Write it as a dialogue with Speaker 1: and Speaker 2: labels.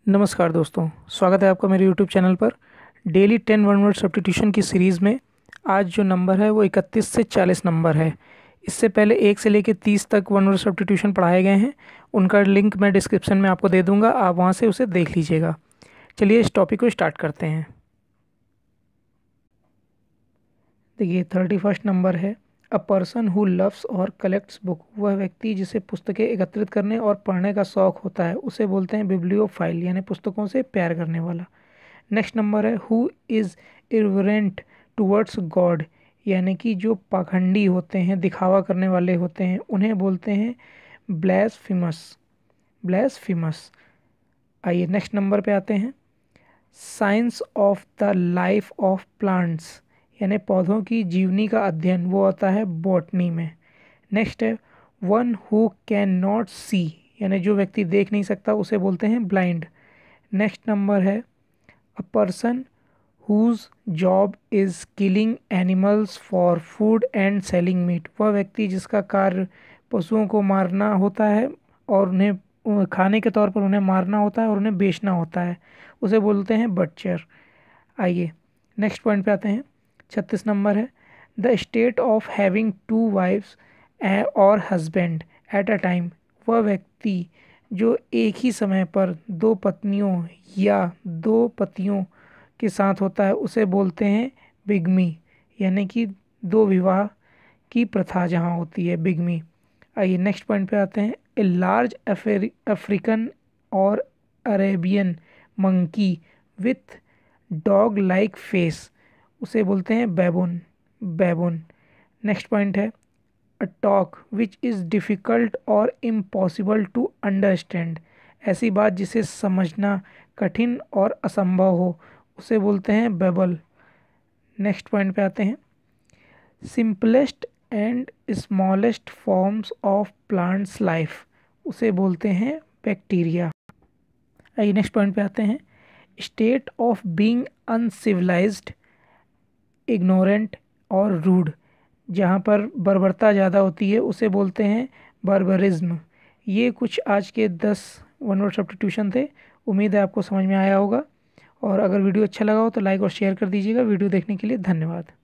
Speaker 1: नमस्कार दोस्तों, स्वागत है आपका मेरे YouTube चैनल पर। डेली 10 वन वर्ड सब्स्टिट्यूशन की सीरीज़ में आज जो नंबर है वो 31 से 40 नंबर है। इससे पहले 1 से लेकर 30 तक वन वर्ड सब्स्टिट्यूशन पढ़ाए गए हैं। उनका लिंक मैं डिस्क्रिप्शन में आपको दे दूंगा, आप वहां से उसे देख लीजिएगा। चलिए इस टॉपिक को स्टार्ट करते हैं। देखिए 31 नंबर है, अ पर्सन हु लव्स और कलेक्ट्स बुक। वह व्यक्ति जिसे पुस्तकें एकत्रित करने और पढ़ने का शौक होता है उसे बोलते हैं बिब्लियोफाइल, यानी पुस्तकों से प्यार करने वाला। नेक्स्ट नंबर है, who is irreverent towards God, यानी कि जो पाखंडी होते हैं, दिखावा करने वाले होते हैं, उन्हें बोलते हैं ब्लैस्फेमस। ब्लैस्फेमस। आइए नेक्स्ट नंबर पे आते हैं। Science of the life of plants, यानी पौधों की जीवनी का अध्ययन, वो आता है बॉटनी में। नेक्स्ट है, one who can not see, यानी जो व्यक्ति देख नहीं सकता उसे बोलते हैं ब्लाइंड। नेक्स्ट नंबर है, a person whose job is killing animals for food and selling meat। वह व्यक्ति जिसका कार्य पशुओं को मारना होता है और उन्हें खाने के तौर पर उन्हें मारना होता है और उन्हें बेचना होता है, उसे बोलते हैं बटचर। आइए नेक्स्ट पॉइंट पे आते हैं। 36 नंबर है, the state of having two wives और हस्बैंड एट अ टाइम। वह व्यक्ति जो एक ही समय पर दो पत्नियों या दो पतियों के साथ होता है उसे बोलते हैं बिगमी, यानी कि दो विवाह की प्रथा जहाँ होती है, बिगमी। आइए नेक्स्ट पॉइंट पे आते हैं। ए लार्ज अफ्रीकन और Arabian monkey with dog like face, उसे बोलते हैं बैबून। बैबून। नेक्स्ट पॉइंट है, a talk which is difficult और इम्पॉसिबल टू अंडरस्टैंड। ऐसी बात जिसे समझना कठिन और असंभव हो उसे बोलते हैं बेबल। नेक्स्ट पॉइंट पे आते हैं। Simplest and smallest forms of plants life, उसे बोलते हैं बैक्टीरिया। आइए नेक्स्ट पॉइंट पे आते हैं। State of being uncivilized, ignorant और रूड, जहाँ पर बर्बरता ज़्यादा होती है उसे बोलते हैं बार्बरिज्म। ये कुछ आज के 10 वन वर्ड सब्स्टिट्यूशन थे। उम्मीद है आपको समझ में आया होगा, और अगर वीडियो अच्छा लगा हो तो लाइक और शेयर कर दीजिएगा। वीडियो देखने के लिए धन्यवाद।